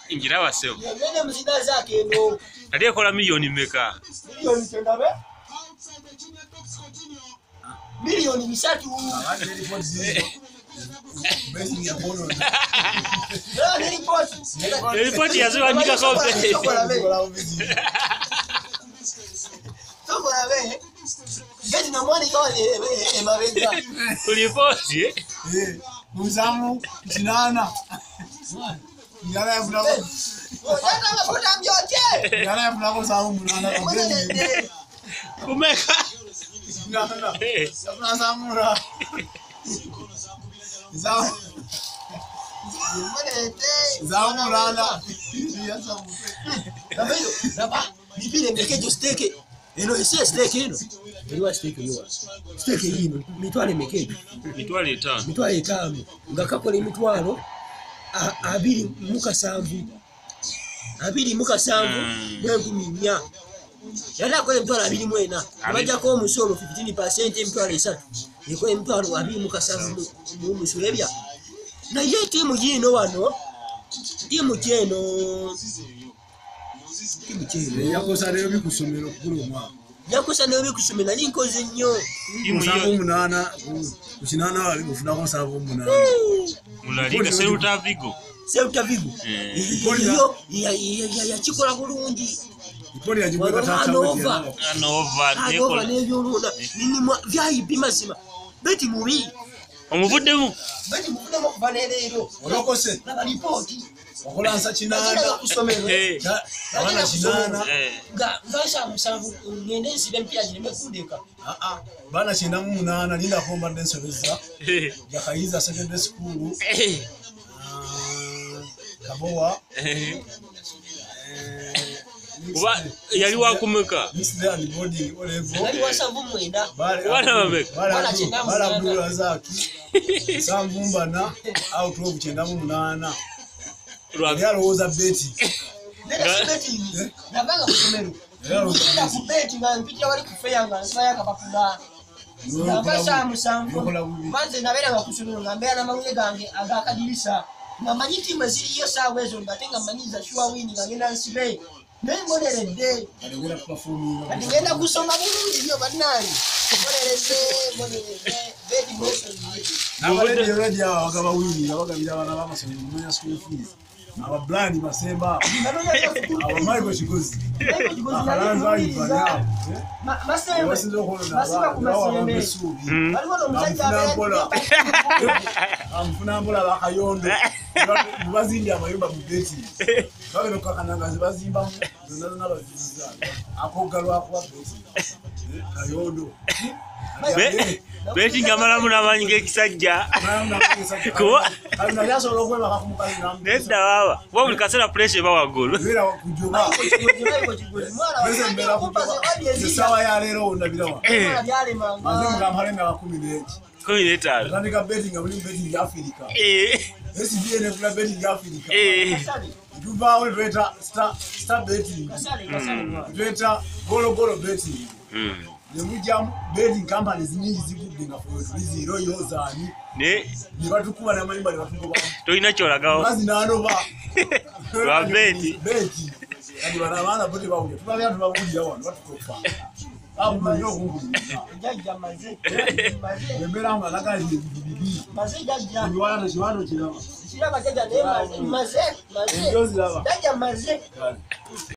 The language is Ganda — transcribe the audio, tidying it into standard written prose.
Injira waseo. Yagende muzina zake eno. Aliyekola milioni meka. Milioni tendabe. Milioni 3. Basi ya bono. Ripoti yaziwandika kope. Tokola be. Gati na mwani kwa emabega. Ripoti Muzamu kinana. Yala ya fulako. Yata mafuta mjote. Yala ya fulako samu munana kabeni. kumeka. Kinana. Sabna samura. Zamu rana. Nabeyo, naba. Nipile mekejo steak. Eno ese steak eno. Eliwa steak yo. Steak ino mitwale mekejo. Mitwale 5. Mitwale 5. Ngakakola emitwalo 2 mu kasanvu n'enkumi 4. Yala kola emitwalo 24. Abajja ko omusolo 15% emitwalo 3. Eko emitwalo 2 mu kasanvu mu musolo ebya. Na ye timu yino wano. Timu kyeno. Yakosa leo bikusomero kugulu mwa. Yakosa leo bikusomero linkoze nnyo. Timu yo 8 kukinana wali kufuna ko 8. Mulaliga Celta Vigo. Celta Vigo. Iyo ya chikola bulungi. Ipoli yajikweka tata wewe. Nova nebyoluna. Nini mwa VIP mazima. Beti mubi. Omuvuddemu. Beti muvuddemu kubanelero. Olokose. Na ripoti. Okolansa kinanda kusomero. Abana kinana. Ngasha musanvu ngende nsibe mpya nimekundeka. Bana kinda mu 8 linda komba ndensobeza. Yakayiza secondary school. Kabowa. Kuba yali wakumeka. Mr. and boarding olevo. Yali wasanvu mwenda. Bana babeka. Bala bula zaki. Samvumbana out of kinda mu 8. Yaloza beti. Beti. Nabanga kusomero. Yaloza kubeti ngambitira wali kufeyanga nsaya kabakunda. Ngabasha musanvu. Manze nabera ngakusomero ngambera namawule gange agakadirisa. Namanyiti maziriyo sawezo ngatenga manyiza shuwa wini ngagenda nsibe. Nemonerede. Alewera performing. Ngenda kusoma bulungi byo bannani. Monerede. Beti moso. Nabale radio agaba wini abagabira abana bamasomero mumenya school fees. Aba blind masemba. Aba Michael Chigozi. Abalanza ifanya. Masemba. Wasizo kono na. Masemba kumasembe. Balibona omusajja abera. Amfuna mbola bakayondo. Bazindi amayumba mu beti. Babe nokakananga zibazimba zona baziza. Akogalwa akwa beti. Kayondo. Beti ngamala munamanyi gekisajja. Kuba Alinayaso lokwe bakakumukana. Nedda baba. Bo buli kasera pressure bawa golo. Bera kujoba. Bese mbera kujoba. Sawa ya lero ndabirawa. Maze ngamhale na 10. 15. Ndandika betting ngabuli betting ya Africa. Esi biene kula betting ya Africa. Dubawe beta star betting. Beta golo betting. Nemujam betting companies nyingi zikudinga for zero yozani. Ne batukuba na mayimba batukuba. Toina cholagawo. Bazi nano ba. Wa beti. Beti. Andi barabana bote bawuye. Tubabya tubawulira wano batukofa. Abu nyo kungu. Jajja maze. Mbera malaka bibi. Maze jajja. Ndiwana shiwano kiraba. Kiraba jajja ne maze. Ndio zilaba. Jajja maze.